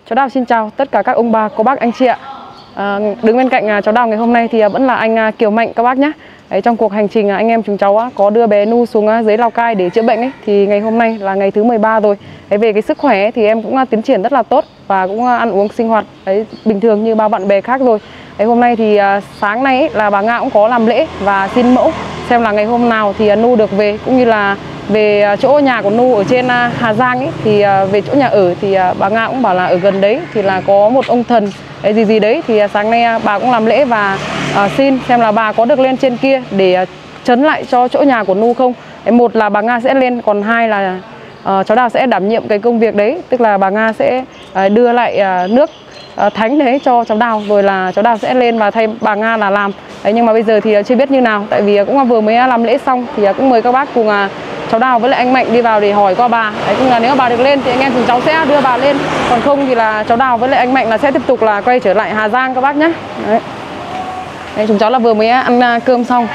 Cháu Đào xin chào tất cả các ông bà, cô bác, anh chị ạ. Đứng bên cạnh cháu Đào ngày hôm nay thì vẫn là anh Kiều Mạnh các bác nhé. Đấy, trong cuộc hành trình anh em chúng cháu có đưa bé Nu xuống dưới Lào Cai để chữa bệnh ấy, thì ngày hôm nay là ngày thứ 13 rồi. Đấy, về cái sức khỏe ấy, thì em cũng tiến triển rất là tốt và cũng ăn uống sinh hoạt đấy, bình thường như bao bạn bè khác rồi. Đấy, hôm nay thì sáng nay ấy, là bà Nga cũng có làm lễ và xin mẫu xem là ngày hôm nào thì Nu được về, cũng như là về chỗ nhà của Nu ở trên Hà Giang ấy, thì về chỗ nhà ở thì bà Nga cũng bảo là ở gần đấy thì là có một ông thần đấy, gì đấy, thì sáng nay bà cũng làm lễ và xin xem là bà có được lên trên kia để trấn lại cho chỗ nhà của Nu không. Đấy, một là bà Nga sẽ lên, còn hai là cháu Đào sẽ đảm nhiệm cái công việc đấy, tức là bà Nga sẽ đưa lại nước thánh đấy cho cháu Đào, rồi là cháu Đào sẽ lên và thay bà Nga là làm. Đấy, nhưng mà bây giờ thì chưa biết như nào, tại vì cũng vừa mới làm lễ xong thì cũng mời các bác cùng cháu Đào với lại anh Mạnh đi vào để hỏi qua bà. Đấy, cũng là nếu mà bà được lên thì anh em chúng cháu sẽ đưa bà lên, còn không thì là cháu Đào với lại anh Mạnh là sẽ tiếp tục là quay trở lại Hà Giang các bác nhé. Đấy. Đấy, chúng cháu là vừa mới ăn cơm xong.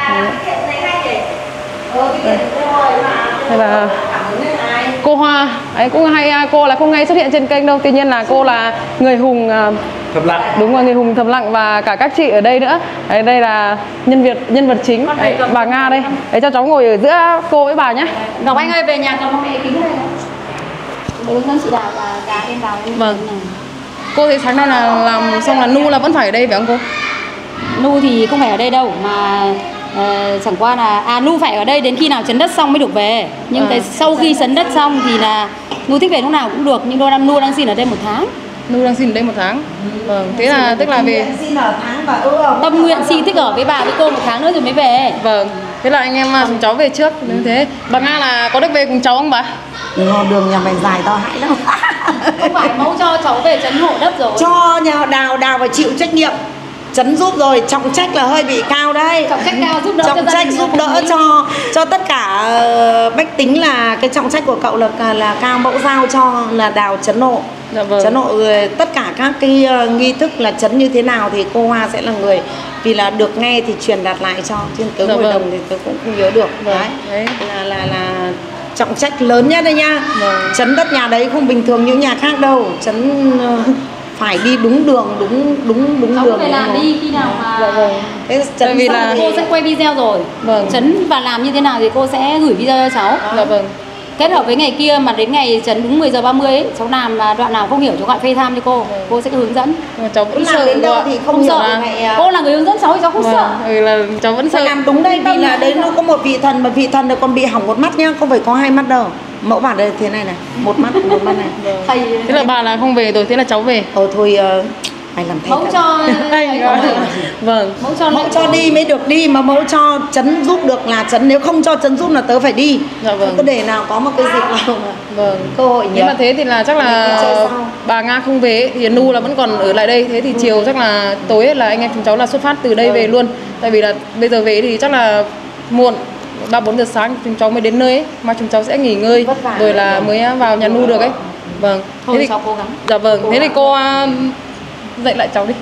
Đây là cô Hoa, đấy, cũng hay cô là không ngay xuất hiện trên kênh đâu, tuy nhiên là cô là người hùng thầm lặng. Đúng rồi, người hùng thầm lặng và cả các chị ở đây nữa. Đấy, đây là nhân vật chính, đấy, bà Nga đây. Đấy, cho cháu ngồi ở giữa cô với bà nhé. Ngọc Anh ơi, về nhà cầm mẹ kính này. Hướng dẫn chị Đào và cả em Đào. Vâng. Cô thấy sáng nay là làm xong là Nu là vẫn phải ở đây phải không cô? Nu thì không phải ở đây đâu mà chẳng qua là Nu phải ở đây đến khi nào chấn đất xong mới được về. Nhưng cái sau khi chấn đất xong thì là Nu thích về lúc nào cũng được, nhưng Nu đang xin ở đây 1 tháng. Nu đang xin ở đây 1 tháng. Vâng, thế là tức là về xin ở tháng và tâm nguyện xin thích ở với bà với cô 1 tháng nữa rồi mới về. Vâng, thế là anh em chúng cháu về trước. Như thế bà Nga là có được về cùng cháu không bà? đường nhà mày dài to hãi lắm. Không phải mẫu cho cháu về chấn hộ đất rồi. Cho nhà Đào phải chịu trách nhiệm chấn giúp rồi, trọng trách là hơi bị cao đấy. Trọng trách cao, giúp đỡ trọng trách giúp đỡ cho tất cả bách tính, là cái trọng trách của cậu là cao. Mẫu giao cho là Đào chấn hộ. Dạ vâng. Chấn hộ tất cả các cái nghi thức là chấn như thế nào thì cô Hoa sẽ là người, vì là được nghe thì truyền đạt lại cho, trên tớ dạ ngồi vâng. đồng thì tớ cũng không nhớ được. Vâng. Đấy là trọng trách lớn nhất đấy nha. Vâng. Chấn đất nhà đấy không bình thường những nhà khác đâu. Chấn phải đi đúng đường, đúng cháu đường. phải làm đi khi nào mà Dạ vâng. Thế chấn vì là cô sẽ quay video rồi. Vâng. Chấn và làm như thế nào thì cô sẽ gửi video cho cháu. Dạ vâng. Kết hợp với ngày kia mà đến ngày chấn đúng 10 giờ 30 ấy, cháu làm đoạn nào không hiểu cháu gọi FaceTime cho cô. Cô sẽ hướng dẫn. Nhưng mà cháu vẫn làm sợ đến đâu thì không sợ. Cô là người hướng dẫn cháu thì cháu không sợ. Vì là cháu vẫn sợ. Phải làm đúng đây, vì là đấy nó có một vị thần, mà vị thần này còn bị hỏng 1 mắt nhá, không phải có 2 mắt đâu. Mẫu bản đây thế này này, 1 mắt này. Thế là bà là không về rồi, thế là cháu về. Thôi mày làm thế. Mẫu cho vâng. Mẫu cho đi mới được đi, mà mẫu cho chấn giúp được là chấn, nếu không cho chấn giúp là tớ phải đi. Dạ vâng. Cứ để nào có một cái dịp nào mà Vâng. cơ hội nhỉ. Nếu mà thế thì là chắc là bà Nga không về ấy, thì Nu là vẫn còn ở lại đây. Thế thì chiều chắc là tối ấy, là anh em chúng cháu là xuất phát từ đây về luôn. Tại vì là bây giờ về thì chắc là muộn, 3-4 giờ sáng chúng cháu mới đến nơi ấy, mà chúng cháu sẽ nghỉ ngơi rồi là mới vào nhà Nu được ấy. Vâng. Thôi thế thì cháu cố gắng. Dạ vâng. Thế thì cô dạy lại cháu đi.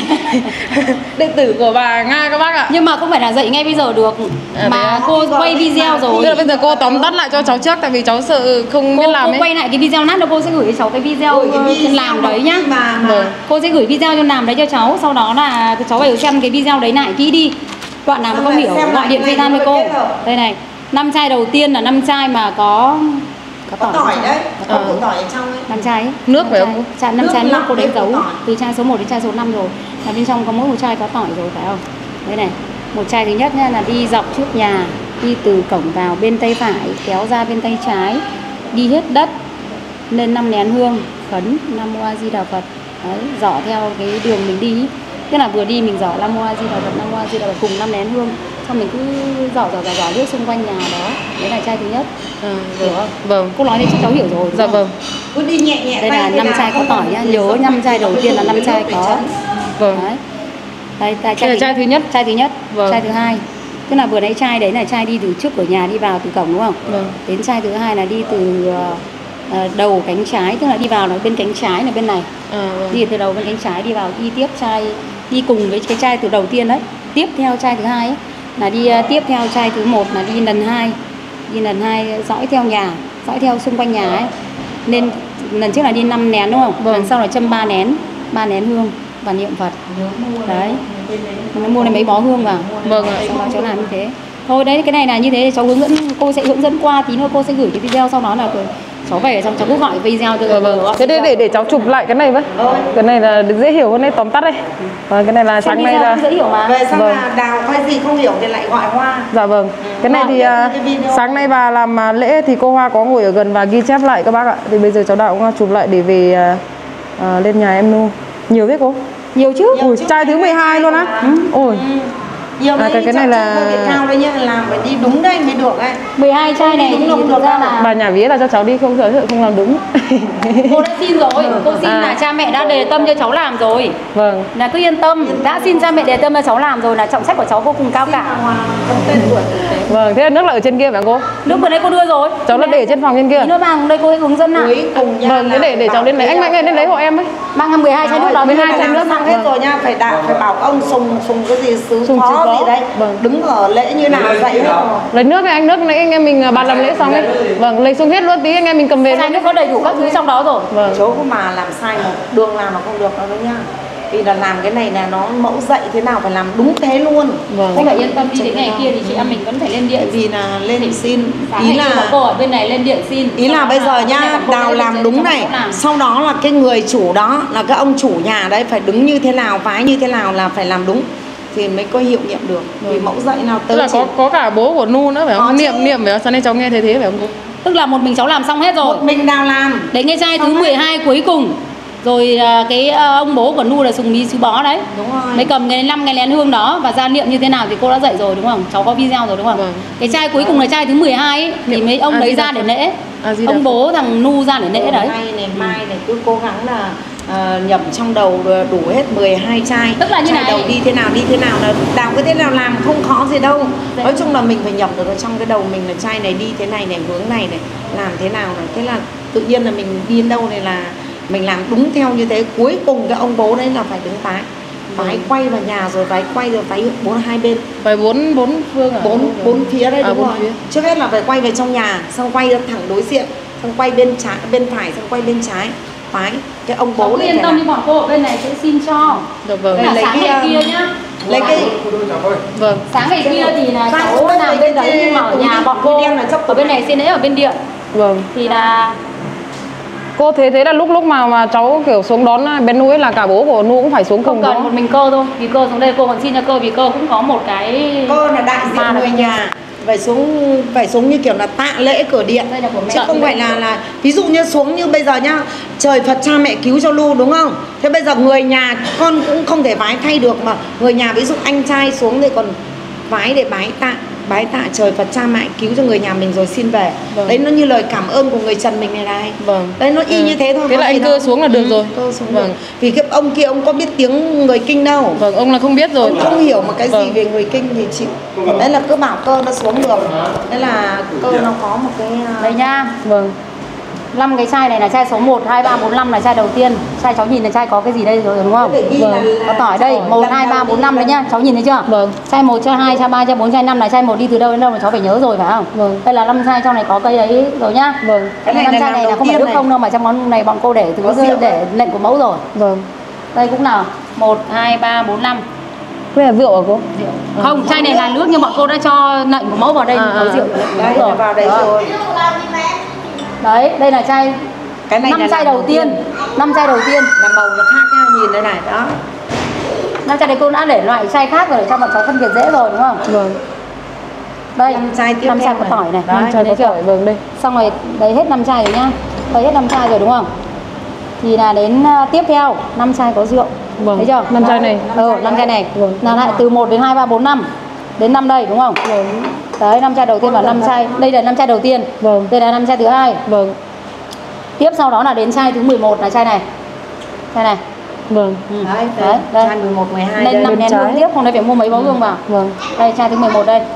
Đệ tử của bà Nga các bác ạ. Nhưng mà không phải là dạy ngay bây giờ được, mà cô quay video rồi. Tức là bây giờ cô tóm tắt lại cho cháu trước, tại vì cháu sợ không biết làm ấy. Cô quay lại cái video lát nữa cô sẽ gửi cho cháu cái video làm đấy nhá. Vâng. Cô sẽ gửi video cho làm đấy cho cháu, sau đó là cháu phải xem cái video đấy lại kỹ đi. Đoạn nào mà không hiểu gọi điện FaceTime với cô. Đây này, 5 chai đầu tiên là 5 chai mà có tỏi đấy, có củ tỏi ở trong ấy. 5 chai ấy. Nước phải không? 5 chai nước cô đánh dấu từ chai số 1 đến chai số 5 rồi. Là bên trong có mỗi một chai có tỏi rồi phải không? Đây này, một chai thứ nhất nha, là đi dọc trước nhà, đi từ cổng vào bên tay phải, kéo ra bên tay trái, đi hết đất, lên 5 nén hương, khấn Nam Mô A Di Đà Phật. Đấy, dỏ theo cái đường mình đi. Tức là vừa đi mình dỏ Nam Mô A Di Đà Phật, Nam Mô A Di Đà Phật cùng 5 nén hương. Xong mình cứ dỏ nước xung quanh nhà đó. Đấy là chai thứ nhất. Hiểu không? Vâng. Cô nói đấy chắc cháu hiểu rồi. Dạ vâng. Cứ đi nhẹ. Đây là 5 chai có tỏi nhá. Nhớ 5 chai đầu tiên là 5 chai có. Vâng. Đấy. Đây chai thứ nhất. Chai thứ nhất. Vâng. Chai thứ hai. Tức là vừa nãy chai đấy là chai đi từ trước cửa nhà đi vào từ cổng đúng không? Vâng. Đến chai thứ hai là đi từ đầu cánh trái, tức là đi vào là bên cánh trái là bên này. Vâng. Đi từ đầu bên cánh trái đi vào, đi tiếp chai, đi cùng với cái chai từ đầu tiên đấy. Tiếp theo chai thứ hai ấy là đi tiếp theo chai thứ 1 là đi lần 2. Đi lần 2 dõi theo nhà, dõi theo xung quanh nhà ấy. Nên lần trước là đi 5 nén đúng không? Vâng. Lần sau là châm 3 nén hương và niệm Phật. Đấy. Nó mua này mấy bó hương vào. Vâng ạ. Sau đó cháu làm như thế. Thôi đấy, cái này là như thế, cháu hướng dẫn, cô sẽ hướng dẫn qua, tí nữa cô sẽ gửi cái video, sau đó là cháu về xong cháu cứ gọi video cho Thế để cháu chụp lại cái này với. Cái này là dễ hiểu hơn đấy, tóm tắt đây. Và cái này là sáng nay là dễ hiểu mà. Về xong là đào cái gì không hiểu thì lại gọi Hoa. Dạ vâng. Cái này thì sáng nay bà làm lễ thì cô Hoa có ngồi ở gần và ghi chép lại các bác ạ. Thì bây giờ cháu Đào cũng chụp lại để về lên nhà em nu. Nhiều thế cô? Nhiều chứ. Ui, chai thứ 12 luôn á. Ôi. Nhiều đấy, cái này là Việt Cao đấy nhá, làm phải đi đúng đây mới được ấy. 12 chai này thì thực ra là bà nhà vía là cho cháu đi không không làm đúng. cô đã xin rồi, cô xin là cha mẹ đã đề tâm cho cháu làm rồi. Vâng. Là cứ yên tâm, đã xin cha mẹ đề tâm cho cháu làm rồi, là trọng trách của cháu vô cùng cao cả. Vâng, thế nước là ở trên kia phải không cô? Nước vừa nãy cô đưa rồi. Cháu đã để trên phòng trên kia. Tí nữa mang đây cô ấy hướng dẫn nào. Vâng, thế để cháu lên lấy. Anh Mạnh ơi, lên lấy hộ em ấy. Mang 12 chai nước đó, 12 chai nước mang hết rồi nha, phải bảo ông sùng cái gì sứ phó gì đấy. Vâng. Đứng ở lễ như nào dạy hết rồi. Lấy nước này anh, nước này anh em mình bàn làm lễ xong ấy. Vâng, lấy xuống hết luôn, tí anh em mình cầm về. Chai nước có đầy đủ các thứ trong đó rồi. Vâng. Chỗ mà làm sai một đường nào nó không được đâu đấy nhá. Vì là làm cái này là nó mẫu dạy thế nào phải làm đúng thế luôn. Vâng. Cô phải yên tâm, đi đến ngày kia thì chị em mình vẫn phải lên điện. Vì là lên xin ý là cô ở bên này lên điện xin. Ý là bây giờ nhá, Đào làm đúng này. Sau đó là cái người chủ đó, là cái ông chủ nhà đấy phải đứng như thế nào, vái như thế nào là phải làm đúng thì mới có hiệu nghiệm được. Vì mẫu dạy nào tức là có cả bố của Nu nữa phải không? Niệm phải không? Sáng nay cháu nghe thấy thế phải không cô? Tức là một mình cháu làm xong hết rồi. Một mình Đào làm. Đến cái chai thứ 12 cuối cùng. Rồi cái ông bố của Nu là sùng mí sứ bó đấy. Đúng rồi. Mới cầm cái 5 cái nén hương đó và ra niệm như thế nào thì cô đã dạy rồi đúng không? Cháu có video rồi đúng không? Vâng. Cái chai cuối cùng là chai thứ 12 ấy, thì mấy ông lấy ra để lễ. Ông bố thằng Nu ra để lễ đấy. Mai này cứ cố gắng là nhẩm trong đầu đủ hết 12 chai. Tức là như chai này. đầu đi thế nào là Đào cái thế nào làm không khó gì đâu. Nói chung là mình phải nhẩm được ở trong cái đầu mình là chai này đi thế này này, hướng này này, làm thế nào này. Thế là tự nhiên là mình đi đến đâu này là mình làm đúng theo như thế. Cuối cùng cái ông bố đấy là phải đứng vái. Vái quay vào nhà rồi vái quay rồi vái hai bên. Phải bốn phương à? Bốn phía đây đúng rồi. Phía. Trước hết là phải quay về trong nhà, xong quay thẳng đối diện, xong quay bên trái, bên phải, xong quay bên trái. Vái cái ông bố này. Yên tâm đi, bọn cô ở bên này sẽ xin cho. Được vâng. Là sáng ngày kia nhá. Lấy cái vâng. Sáng ngày kia thì là cháu làm bên đấy nhưng mà ở nhà bọn cô ở bên này xin lễ ở bên điện. Vâng. Thì là cô thế là lúc mà cháu kiểu xuống đón bên Nu ấy là cả bố của Nu cũng phải xuống cùng. Không cần một mình cơ thôi. Vì cơ xuống đây cô còn xin cho cơ, vì cơ cũng có một cái cơ là đại diện người nhà. Phải xuống như kiểu là tạ lễ cửa điện. Chứ không phải là ví dụ như xuống như bây giờ nhá, trời Phật cha mẹ cứu cho Lu đúng không? Thế bây giờ người nhà con cũng không thể vái thay được, mà người nhà ví dụ anh trai xuống thì còn vái để bái tạ trời Phật cha mẹ cứu cho người nhà mình rồi xin về. Vâng. Đấy nó như lời cảm ơn của người Trần mình này này. Vâng. Đấy nó y như thế thôi. Thế là anh cơ xuống là được rồi. Cơ xuống vâng. Được. Vì cái ông kia ông có biết tiếng người Kinh đâu. Vâng, ông là không biết rồi. Ông không hiểu một cái gì về người Kinh thì chịu. Đấy là cứ bảo cơ nó xuống được. Đấy là cơ nó có một cái đây nha. Vâng. 5 cái chai này là chai số 1, 2, 3, 4, 5 là chai đầu tiên. Chai cháu nhìn là chai có cái gì đây rồi đúng không? Vâng. Có tỏi đây, 1, 2, 3, 4, 5 đấy nhá. Cháu nhìn thấy chưa? Vâng. Chai 1, chai 2, chai 3, chai 4, chai 5 là chai 1 đi từ đâu đến đâu mà cháu phải nhớ rồi phải không? Vâng. Đây là 5 chai trong này có cây đấy rồi nhá. Vâng. Cái 5 chai này là không phải nước không đâu, mà trong món này bọn cô để thứ để lệnh của mẫu rồi. Vâng. Đây cũng là 1, 2, 3, 4, 5. Cái này rượu hả cô? Rượu. Không, chai này là nước nhưng bọn cô đã cho lệnh của mẫu vào đây có rượu. Đấy rồi. Vào đây rồi. Đấy, đây là chai cái này 5 là chai đầu tiên. 5 chai đầu tiên là màu nó khác nhau, nhìn đây này đó. 5 chai này cô đã để loại chai khác rồi để cho bọn cháu phân biệt dễ rồi đúng không? Vâng. Đây, 5 chai tiếp 5 chai có tỏi này. 5 chai có tỏi, vâng đây. Xong rồi, đấy hết 5 chai rồi nhá. Đây hết 5 chai rồi đúng không? Thì là đến tiếp theo 5 chai có rượu. Vâng. Thấy chưa? 5 chai này. 5 chai này. Vâng. Là lại từ 1 đến 2, 3, 4, 5 đến 5 đây đúng không? Vâng. Đấy, 5 chai đầu tiên và 5 chai. Đây là 5 chai đầu tiên. Vâng. Đây là 5 chai thứ hai. Vâng. Tiếp sau đó là đến chai thứ 11 là chai này. Chai này. Vâng. Đấy, đây. chai 11, 12 lên 5 nén hương tiếp, hôm nay phải mua mấy bó hương vào. Vâng. Đây chai thứ 11 đây.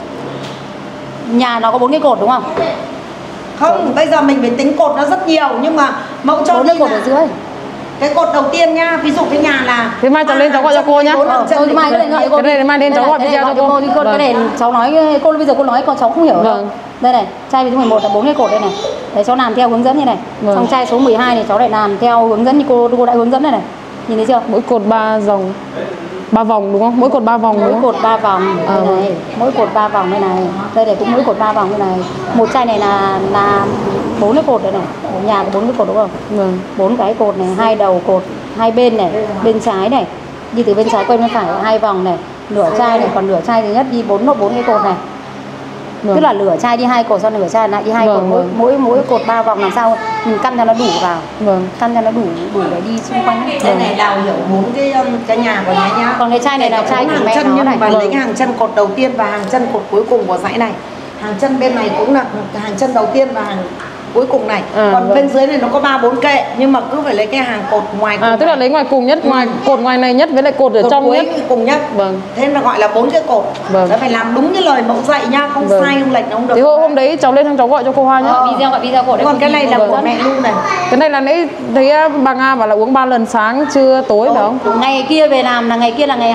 Nhà nó có 4 cái cột đúng không? Không, bây giờ mình phải tính cột nó rất nhiều nhưng mà mẫu cho 4 cái cột ở dưới. Cái cột đầu tiên nhá, ví dụ cái nhà là thế mai cháu lên cháu gọi cho cô nhá. Thôi mai cứ lên gọi cho cô. Cái này mai lên cháu gọi video cho cô. Cái này cháu nói cô bây giờ cô nói con cháu không hiểu. Vâng. Đây này, chai thứ 11 là 4 cái cột đây này. Đấy, cháu làm theo hướng dẫn như này. Xong chai số 12 này cháu lại làm theo hướng dẫn như cô đã hướng dẫn đây này. Nhìn thấy chưa? Mỗi cột 3 dòng, 3 vòng đúng không? Mỗi cột 3 vòng đúng không? Mỗi cột 3 vòng đây này. Mỗi cột 3 vòng đây này. Đây này cũng mỗi cột 3 vòng đây này. Một chai này là 4 cái cột đây này. Ở nhà có 4 cái cột đúng không? Vâng. 4 cái cột này, 2 đầu cột, 2 bên này, bên trái này. Đi từ bên trái quay bên phải 2 vòng này. Nửa chai này, còn nửa chai thứ nhất đi 4 cái cột này. Tức là nửa chai đi 2 cột, sau nửa chai lại đi 2 cột, mỗi cột 3 vòng, làm sao mình căn cho nó đủ vào. Căn cho nó đủ để đi xung quanh. Cái này đào hiểu 4 cái nhà của nhà nhá. Còn cái chai này là chai của mẹ chân nó này. và lấy cái hàng chân cột đầu tiên và hàng chân cột cuối cùng của dãy này. Hàng chân bên này cũng là hàng chân đầu tiên và hàng cuối cùng này. Còn bên dưới này nó có 3-4 kệ, nhưng mà cứ phải lấy cái hàng cột ngoài cùng. Tức là lấy ngoài cùng nhất, cột ngoài này nhất với lại cột ở trong cuối nhất cùng nhất. Vâng. Thế là gọi là 4 cái cột. Nó phải làm đúng như lời mẫu dạy nhá, không sai không lệch nó không được. Thì hôm đấy cháu lên xong cháu gọi cho cô Hoa nhá. Gọi video của đấy. Còn cái này là của mẹ Lu này. Cái này là nãy thấy bà Nga bảo là uống 3 lần sáng, trưa, tối phải không? Ngày kia về làm là ngày kia là ngày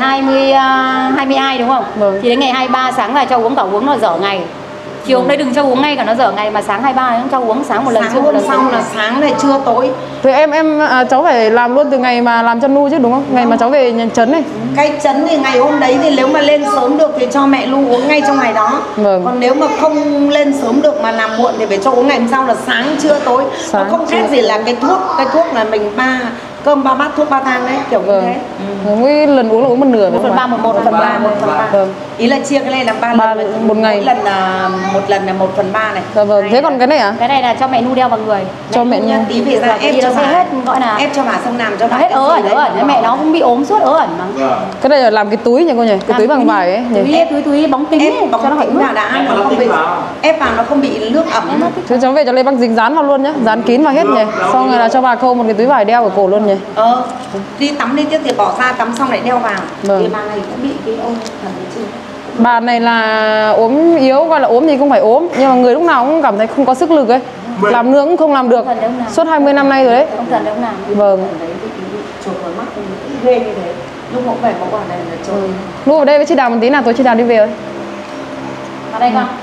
22 đúng không? Thì đến ngày 23 sáng là cho uống, cả uống nó dở ngày. Chiều hôm nay đừng cho uống ngay cả nó dở ngày, mà sáng 23 cho uống sáng một lần, sáng hôm sau là sáng này trưa tối. Thì cháu phải làm luôn từ ngày mà làm chân nu chứ đúng không? Ngày mà cháu về nhà trấn này. Cái trấn thì ngày hôm đấy thì nếu mà lên sớm được thì cho mẹ Lu uống ngay trong ngày đó. Còn nếu mà không lên sớm được mà làm muộn thì phải cho uống ngày hôm sau là sáng trưa tối. Nó không khác gì là cái thuốc là mình cơm 3 bát thuốc 3 thang đấy, kiểu như thế. Mỗi lần uống là uống 1/2. 1/3, 1/3. Ý là chia cái này là 3 lần một ngày. Mỗi lần là 1/3 này. Dạ vâng. Thế còn cái này à? Cái này là cho mẹ Nu đeo vào người. Cho mẹ Nu. Tí về ra ép cho bà hết, gọi là ép cho bà xong làm cho bà hết ớ ẩn, mẹ nó cũng bị ốm suốt ớ ẩn mà. Cái này là làm cái túi nhỉ cô nhỉ? Cái túi bằng vải ấy nhỉ? Túi bóng kính ép bóng kính vào đã, nó không bị ép vào nó không bị nước ẩm. Thế cháu về cháu lấy băng dính dán vào luôn nhá, dán kín vào hết nhỉ. Xong rồi là cho bà khâu một cái túi vải đeo ở cổ luôn nhỉ. Đi tắm đi tiếp thì bỏ ra tắm xong lại đeo vào. Thì bà này cũng bị cái ôm thần chưa? Bà này là ốm yếu, gọi là ốm thì không phải ốm, nhưng mà người lúc nào cũng cảm thấy không có sức lực ấy. Làm nữa cũng không làm được. Suốt 20 năm nay rồi đấy. Không cần đâu làm. Vâng. Chụp vào mắt ghê như thế. Lúc mẫu về mẫu bảo này là trôi. Lúc ở đây với chị Đào một tí nào, tôi chị Đào đi về rồi. Vào đây con.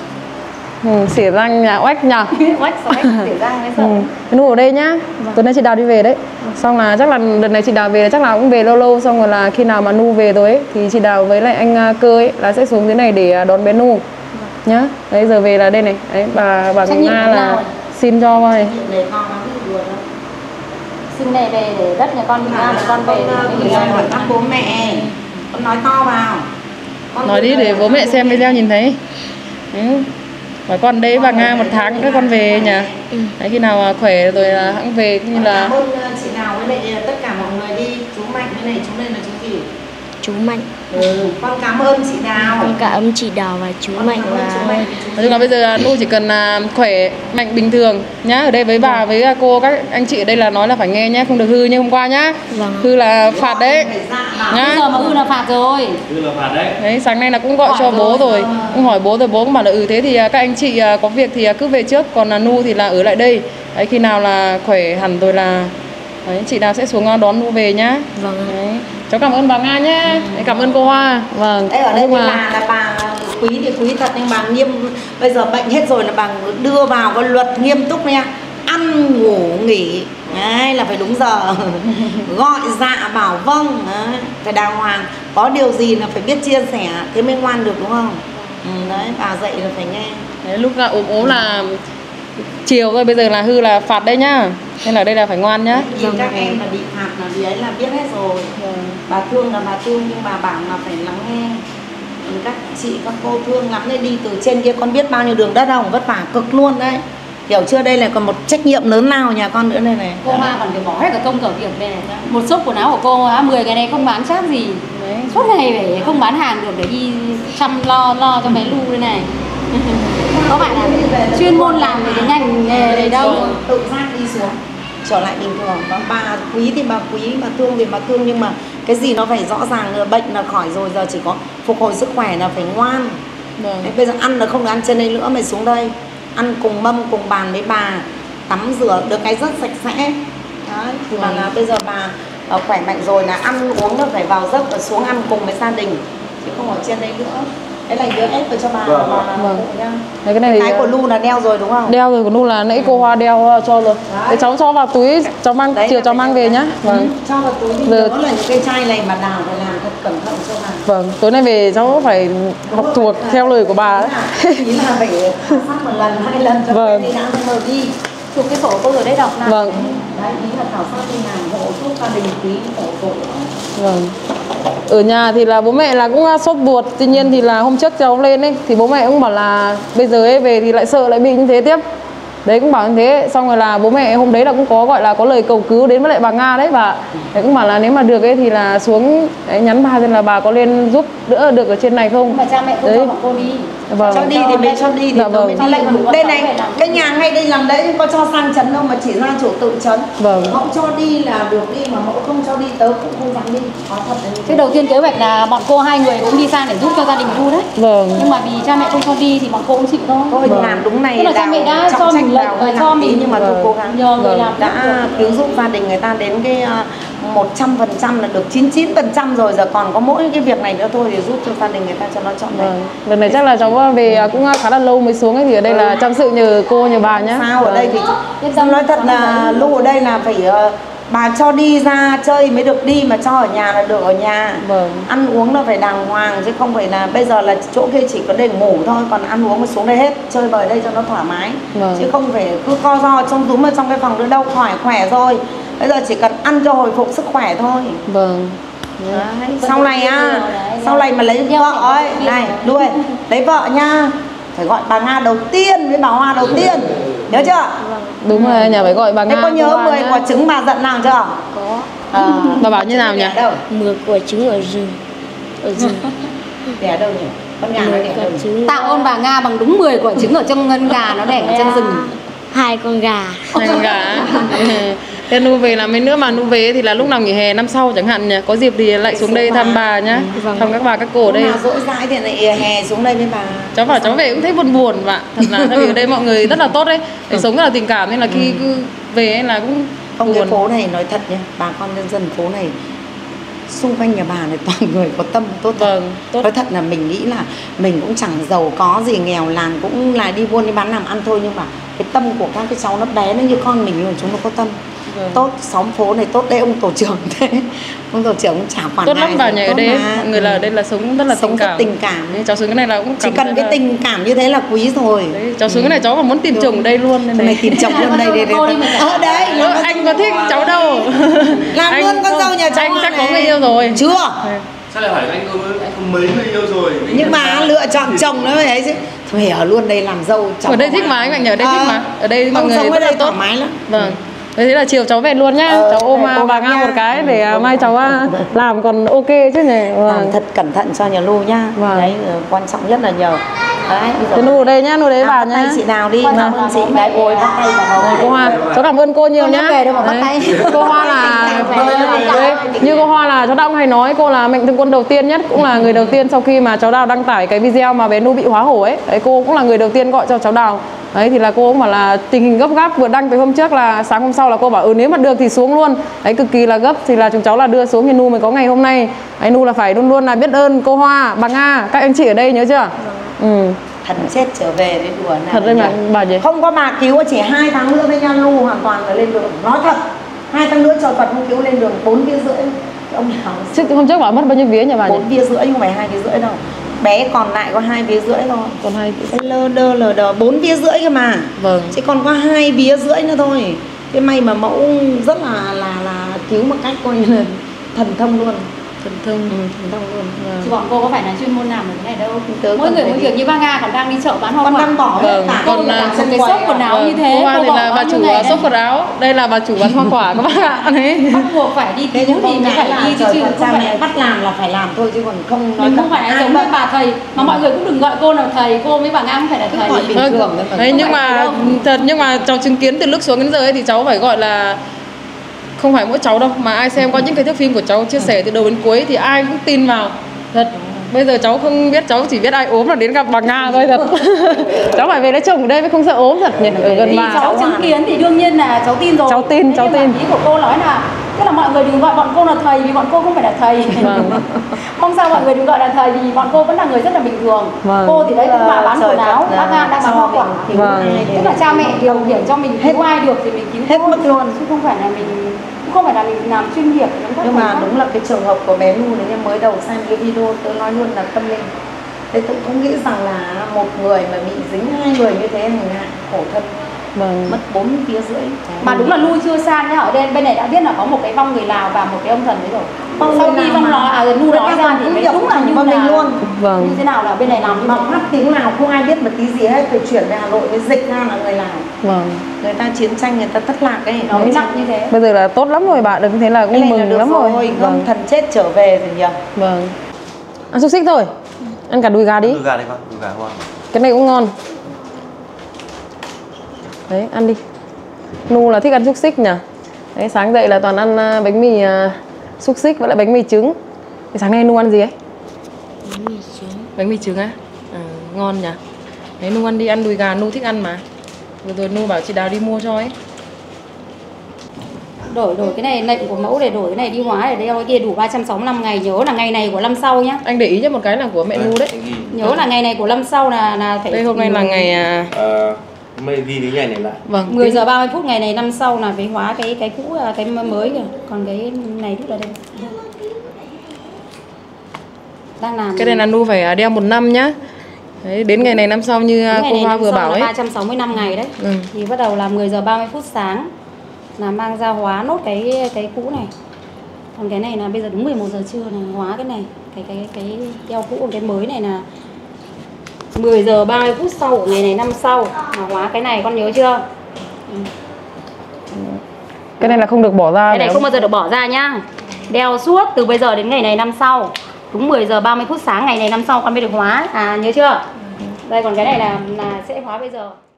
Xỉa răng nhà oách nhờ. Oách xỉa răng mới sợ. Nu ở đây nhá. Tối nay chị Đào đi về đấy. Xong là chắc là đợt này chị Đào về chắc là cũng về lâu lâu, xong rồi là khi nào mà Nu về rồi ấy thì chị Đào với lại anh Cơ ấy là sẽ xuống dưới này để đón bé Nu. Nhá. Đấy giờ về là đây này. Đấy bà Nga là xin cho này. Xin này về để đất nhà con mình ra, con về để hỏi các bố mẹ. Con nói to vào. Nói đi để bố mẹ xem video nhìn thấy. Và con đấy bà Nga 1 tháng các con về nhà. Đấy, khi nào khỏe rồi là hãng về cũng như là. Cảm ơn chị Đào với lại tất cả mọi người đi. Chú Mạnh với này, chú lên là chú gì? Chú Mạnh. Con cảm ơn chị Đào. Con cảm ơn chị Đào và chú Mạnh. Nói chung là bây giờ Nu chỉ cần khỏe mạnh bình thường nhá. Ở đây với bà với cô các anh chị ở đây là nói là phải nghe nhá, không được hư như hôm qua nhá. Hư là phạt đấy nhá. Bây giờ mà hư là phạt rồi. Hư là phạt đấy. Đấy, sáng nay là cũng gọi cho bố rồi, cũng hỏi bố rồi, bố cũng bảo là thế thì các anh chị có việc thì cứ về trước, còn Nu thì là ở lại đây. Đấy, khi nào là khỏe hẳn rồi là đấy, chị Đào sẽ xuống đón Nu về nhá. Đấy. Cháu cảm ơn bà Nga nhé. Cảm ơn cô Hoa. Vâng. Đấy, ở đây là bà quý thì quý thật, nhưng bà nghiêm. Bây giờ bệnh hết rồi là bà đưa vào cái luật nghiêm túc nha. Ăn ngủ nghỉ đấy, là phải đúng giờ. Gọi dạ bảo vâng đấy, phải đàng hoàng. Có điều gì là phải biết chia sẻ, thế mới ngoan được đúng không? Đấy, bà dạy là phải nghe. Đấy, lúc là ốm là chiều thôi, bây giờ là hư là phạt đấy nhá. Nên là đây là phải ngoan nhá. Vì các em là bị phạt là vì ấy là biết hết rồi. Bà thương là bà thương, nhưng bà bảo là phải lắng nghe. Các chị, các cô thương lắm đấy, đi từ trên kia con biết bao nhiêu đường đất không, vất vả cực luôn đấy. Hiểu chưa, đây là còn một trách nhiệm lớn lao nhà con nữa đây này. Cô Hoa còn phải bỏ hết cả công cả việc này. Một shop quần áo của cô 10 ngày này không bán chát gì. Đấy. Suốt ngày phải không bán hàng được để đi chăm lo cho bé Lu đây này. Có bạn là chuyên môn làm về cái ngành nghề này đâu. Tự giác đi xuống trở lại bình thường. Bà quý thì bà quý, bà thương thì bà thương, nhưng mà cái gì nó phải rõ ràng. Bệnh là khỏi rồi, giờ chỉ có phục hồi sức khỏe là phải ngoan. Đấy, bây giờ ăn là không được ăn trên đây nữa, mày xuống đây ăn cùng mâm cùng bàn với bà, tắm rửa được cái rất sạch sẽ. Đấy, thì bà là bây giờ bà khỏe mạnh rồi là ăn uống là phải vào giấc và xuống ăn cùng với gia đình, chứ không ở trên đây nữa. Cái này nhớ ép vào cho bà. Vâng. Đấy, cái này Cái của Lu là đeo rồi đúng không? đeo rồi, của Nu là nãy cô Hoa đeo cho rồi. Thế cháu cho vào túi, cháu mang chiều cháu mang về nhá. Vâng. Cho vào túi đi. Nhớ là những cái chai này mà đào phải làm thật cẩn thận cho bà. Vâng, tối nay về cháu phải học thuộc theo lời của bà ấy. Ý là phải phát một lần, 2 lần cho Vâng. đi đã mở đi. chụp cái sổ tôi ở đây đọc nào. Vâng. Đấy, ý là khảo sát đi làm hộ giúp gia đình tí hộ tội. Vâng. Ở nhà thì là bố mẹ là cũng sốt ruột, tuy nhiên thì là hôm trước cháu lên ấy thì bố mẹ cũng bảo là bây giờ ấy về thì lại sợ lại bị như thế tiếp. Đấy cũng bảo như thế, xong rồi là bố mẹ hôm đấy là cũng có gọi là có lời cầu cứu đến với lại bà Nga đấy, và đấy cũng bảo là nếu mà được ấy thì là xuống đấy, nhắn bà xem là bà có lên giúp đỡ được ở trên này không. Mà cha mẹ không cho bọn cô đi. Vâng. Cho đi thì mình cho đi thì Dạ vâng. mới đi. Đây này, cái nhà ngay đây làm đấy nhưng có cho sang trấn đâu mà chỉ ra chỗ tự trấn. Vâng. Mẫu cho đi là được đi mà mẫu không cho đi tớ cũng không dám đi. Có thật đấy. Thế đầu tiên kế hoạch là bọn cô 2 người cũng đi sang để giúp cho gia đình Du đấy. Vâng. Nhưng mà vì cha mẹ không cho đi thì bọn cô cũng chịu thôi. Thôi làm đúng này. Tức là cha mẹ đã cho mình lệnh và cho mình nhưng mà tôi cố gắng nhờ người làm đã cứu giúp gia đình người ta đến cái 100% là được 99% rồi, giờ còn có mỗi cái việc này nữa thôi thì giúp cho gia đình người ta cho nó trọn vẹn. Vâng. Lần này chắc là cháu về cũng khá là lâu mới xuống ấy, thì ở đây là chăm sự nhờ cô nhờ bà nhá. Sao ở đây thì em nói thật là Lu ở đây là phải bà cho đi ra chơi mới được đi, mà cho ở nhà là được ở nhà. Vâng. Ăn uống là phải đàng hoàng chứ không phải là bây giờ là chỗ kia chỉ có để ngủ thôi, còn ăn uống mà xuống đây hết, chơi bời đây cho nó thoải mái. Vâng. Chứ không phải cứ co ro trong túm ở trong cái phòng nữa đâu, khỏi khỏe rồi. Bây giờ chỉ cần ăn cho hồi phục sức khỏe thôi. Vâng. Đấy. Sau này á, sau này mà lấy vợ ấy, này đuôi, lấy vợ nha, phải gọi bà Nga đầu tiên với bà Hoa đầu tiên, nhớ chưa? Đúng rồi, nhà phải gọi bà Nga. Thế có nhớ cô Hoa 10 nhá. quả trứng bà giận nào chưa? Có. Bà bảo như nào nhỉ? Đâu? 10 quả trứng ở rừng. Ở rừng. Đẻ đâu nhỉ? Con gà nó 10 đẻ quả đâu? trứng. Tạ ơn bà Nga bằng đúng 10 quả trứng ở trong ngân gà nó đẻ ở trong rừng. 2 con gà. Hai con gà. Thế Nu về là mấy nữa mà Nu về thì là lúc nào nghỉ hè năm sau chẳng hạn nhỉ? Có dịp thì lại xuống đây thăm bà nhá. Vâng. Thăm các bà các cô ở đây. Nào dỗi dãi thì lại hè xuống đây với bà. Cháu bảo cháu về cũng thấy buồn buồn bạn. Thật là tại vì ở đây mọi người rất là tốt đấy. Để sống rất là tình cảm nên là khi cứ về ấy là cũng Không, cái buồn. phố này nói thật nhá, bà con nhân dân phố này xung quanh nhà bà này toàn người có tâm tốt thật. Vâng, tốt. Nói thật là mình nghĩ là mình cũng chẳng giàu có gì, nghèo làng cũng là đi buôn đi bán làm ăn thôi, nhưng mà cái tâm của các cái cháu nó bé, nó như con mình nhưng chúng nó có tâm. Vâng. Tốt, xóm phố này tốt đấy, ông tổ trưởng thế. Ông tổ trưởng cũng chả quản Tốt lắm ai bà gì, nhỉ, ở tốt đây mà. mọi người là ở đây là sống rất là Sống tình rất cảm. tình cảm. Nên cháu xuống cái này là cũng Chỉ cảm cần thấy cái là- tình cảm như thế là quý rồi. Đấy, cháu xuống cái này cháu còn muốn tìm chồng ở đây luôn nên Mày đấy. tìm chồng luôn đây đây đây. Ở đấy, Anh có thích cháu đâu. làm Anh luôn con không- dâu nhà cháu anh chắc này. có người yêu rồi. Chưa? Sao lại hỏi anh có mấy người yêu rồi? Nhưng mà lựa chọn chồng nó mới ấy chứ. Thôi ở luôn đây làm dâu cháu. Ở đây thích mà anh Mạnh nhỉ, ở đây thích mà. Ở đây mọi người sống ở rất là đây tốt. thoải mái lắm. Vâng. Thế là chiều cháu về luôn nhá. Cháu ôm cố bà gắng Nga nha. một cái để mai cháu làm còn ok chứ nhỉ. Làm Vâng. thật cẩn thận cho nhà Lu nhá. Vâng. Đấy, quan trọng nhất là nhờ. Đấy, Thế Nu ở đây nhá, Nu đấy bà bắt tay nhá. chị nào đi, cảm ơn chị. Đấy, ôi bắt tay vào Rồi, cô Hoa, cháu cảm ơn cô nhiều nhá. về đâu mà bắt tay. Cô Hoa là đấy, như cô Hoa là cháu Đào cũng hay nói, cô là mệnh thường quân đầu tiên nhất, cũng là người đầu tiên sau khi mà cháu Đào đăng tải cái video mà bé Nu bị hóa hổ ấy. Đấy, cô cũng là người đầu tiên gọi cho cháu Đào. Đấy thì là cô cũng bảo là tình hình gấp gáp, vừa đăng tới hôm trước là sáng hôm sau là cô bảo nếu mà được thì xuống luôn. Đấy cực kỳ là gấp thì là chúng cháu là đưa xuống thì Nu mới có ngày hôm nay. Đấy, Nu là phải luôn luôn là biết ơn cô Hoa, bà Nga, các anh chị ở đây nhớ chưa? Ừ. Thần chết trở về đấy đùa nào. Thật đấy mà bà gì? Không có bà cứu chỉ 2 tháng nữa với nha Lu hoàn toàn là lên đường. Nói thật, 2 tháng nữa cho Phật không cứu lên đường 4 vía rưỡi. Ông nào Trước hôm trước bảo mất bao nhiêu vía nhỉ bà nhỉ? 4 vía rưỡi không phải 2 vía rưỡi đâu. Bé còn lại có 2 vía rưỡi thôi. Còn 2 vía. Lơ đờ 4 vía rưỡi cơ mà. Vâng. Chứ còn có 2 vía rưỡi nữa thôi. Cái may mà mẫu rất là cứu một cách coi như là thần thông luôn. Thần thông. Thần thông luôn. Chứ bọn cô có phải là chuyên môn làm ở cái này đâu. Tớ Mỗi còn người phải mỗi đi. việc, như bà Nga còn đang đi chợ bán hoa Con quả. đang bỏ hết Vâng, cả. còn Cô là chân cái quầy shop quần áo như thế. Cô Hoa thì bỏ là bà bao nhiêu chủ ngày shop quần áo. Đây là bà chủ bán hoa quả các bác ạ. Đấy. bắt buộc phải đi Thế cứu nhưng thì mới phải đi chứ trời chứ Phật không cha phải mẹ bắt làm là phải làm thôi chứ còn không nói mình thật không phải là ai giống đâu. như bà thầy mà mọi người cũng đừng gọi cô là thầy, cô với bà Nga không phải là thầy. gọi bình thường thôi mà. Đấy, nhưng Không phải mà đâu. thật nhưng mà cháu chứng kiến từ lúc xuống đến giờ ấy thì cháu phải gọi là không phải mỗi cháu đâu mà ai xem qua những cái thước phim của cháu chia sẻ từ đầu đến cuối thì ai cũng tin vào thật. Bây giờ cháu không biết, cháu chỉ biết ai ốm là đến gặp bà Nga thôi thật. Cháu phải về lấy chồng ở đây mới không sợ ốm thật nhỉ, ở gần Thì bà. cháu chứng kiến thì đương nhiên là cháu tin rồi. Cháu tin, Thế cháu nhưng mà tin. ý của cô nói là tức là mọi người người đừng gọi bọn cô là thầy vì bọn cô không phải là thầy. Vâng. Mong sao mọi người đừng gọi là thầy vì bọn cô vẫn là người rất là bình thường. Vâng. Cô thì đấy cũng bà bán quần áo, bác đang bán hoa quả. Vâng. Tức là cha mẹ điều khiển cho mình cứu ai được thì mình cứu hết mức luôn, chứ không phải là mình làm chuyên nghiệp. Nhưng mà đúng là cái trường hợp của bé Nu đấy em mới đầu xem cái video tôi nói luôn là tâm linh. Thế tôi cũng nghĩ rằng là một người mà bị dính 2 người như thế mình ngại khổ thân. Vâng. Mất 4 tiếng rưỡi. Mà đúng là lui chưa xa nhá, ở bên này đã biết là có một cái vong người Lào và một cái ông thần đấy rồi. Sau khi vong Nu nói ra thì mới đúng là như mình luôn. Vâng. Như thế nào là bên này làm mà phát tiếng nào không ai biết một tí gì hết, phải chuyển về Hà Nội với dịch ra là người Lào. Vâng. Người ta chiến tranh, người ta thất lạc ấy, nó mới nặng như thế. Bây giờ là tốt lắm rồi bạn, đừng thế là cũng mừng lắm rồi. Vâng. Thần chết trở về rồi nhỉ. Vâng. Ăn xúc xích thôi. Ăn cả đùi gà đi. Đùi gà đây con, đùi gà ngon. Cái này cũng ngon. Đấy, ăn đi. Nu là thích ăn xúc xích nhỉ. Đấy, sáng dậy là toàn ăn bánh mì xúc xích với lại bánh mì trứng. Thì sáng nay Nu ăn gì ấy? Bánh mì trứng. Bánh mì trứng á? Ngon nhỉ. Đấy, Nu ăn đi, ăn đùi gà Nu thích ăn mà. Vừa rồi Nu bảo chị Đào đi mua cho ấy. Đổi cái này lệnh của mẫu để đổi cái này đi hóa để đeo cái kia đủ 365 ngày, nhớ là ngày này của năm sau nhá. Anh để ý cho một cái là của mẹ Nu đấy. Nhớ là ngày này của năm sau là phải. Đây hôm nay là ngày Mày ghi cái ngày này lại. vâng, 10 giờ 30 phút ngày này năm sau là phải hóa cái cũ cái mới kìa. Còn cái này tức là đây. Đang làm. cái này là Nu phải đeo 1 năm nhá. Đấy, đến ngày này năm sau như cô Hoa vừa bảo ấy. 365 ngày đấy. Thì bắt đầu là 10 giờ 30 phút sáng là mang ra hóa nốt cái cũ này. Còn cái này là bây giờ đúng 11 giờ trưa là hóa cái này, cái đeo cũ, còn cái mới này là 10 giờ 30 phút sau của ngày này năm sau là hóa cái này, con nhớ chưa? Cái này là không được bỏ ra. Cái này không bao giờ được bỏ ra nhá. Đeo suốt từ bây giờ đến ngày này năm sau. Đúng 10 giờ 30 phút sáng ngày này năm sau con mới được hóa. Nhớ chưa? Đây còn cái này là sẽ hóa bây giờ.